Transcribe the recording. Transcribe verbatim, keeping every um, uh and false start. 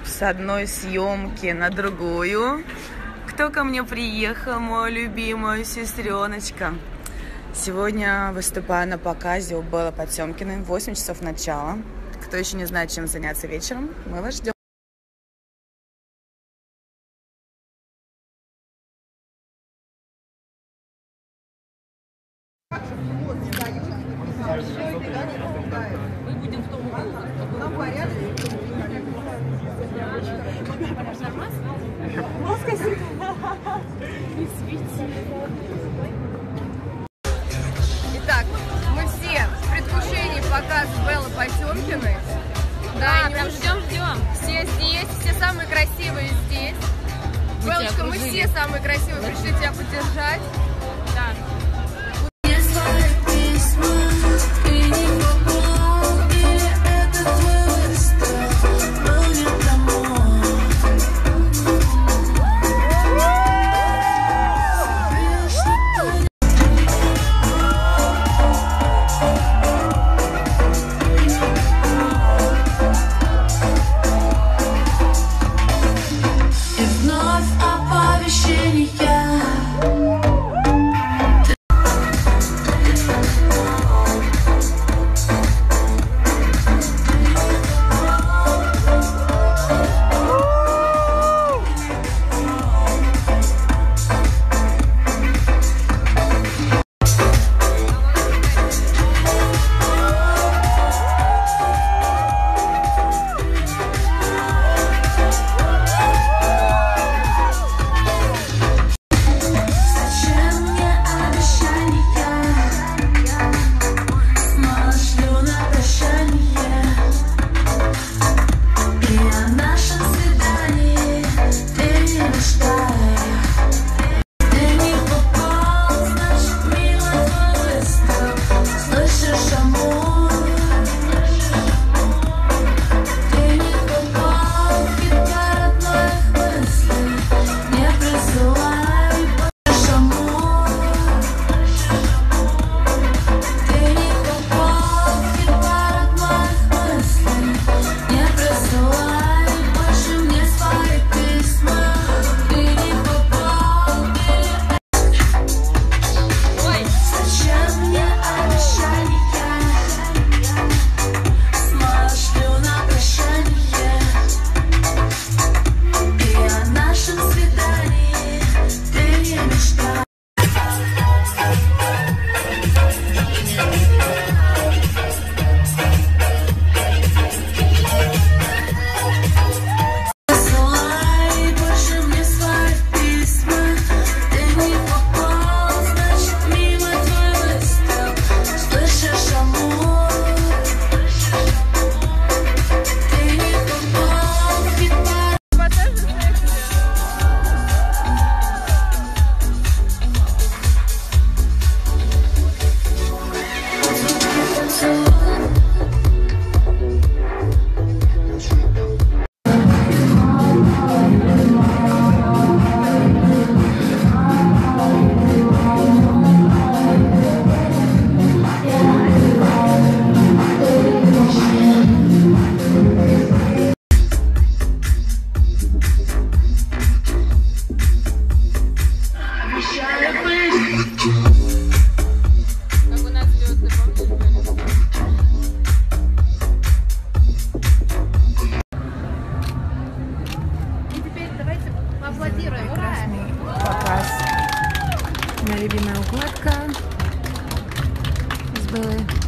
с одной съемки на другую. Кто ко мне приехал? Моя любимая сестреночка. Сегодня выступаю на показе у Беллы Потемкиной. восемь часов начала. Кто еще не знает, чем заняться вечером, мы вас ждем. Мы будем в том углу. Нам порядок. Итак, мы все в предвкушении показа Беллы Потемкиной. Да, прям ждем, ждем. Все здесь, все самые красивые здесь. Беллочка, мы все самые красивые, пришли тебя поддержать. Да. Прекрасный показ. Моя любимая укладка с Беллой.